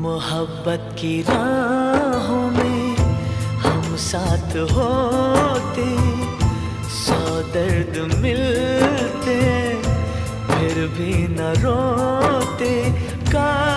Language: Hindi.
मोहब्बत की राहों में हम साथ होते, सौ दर्द मिलते फिर भी न रोते।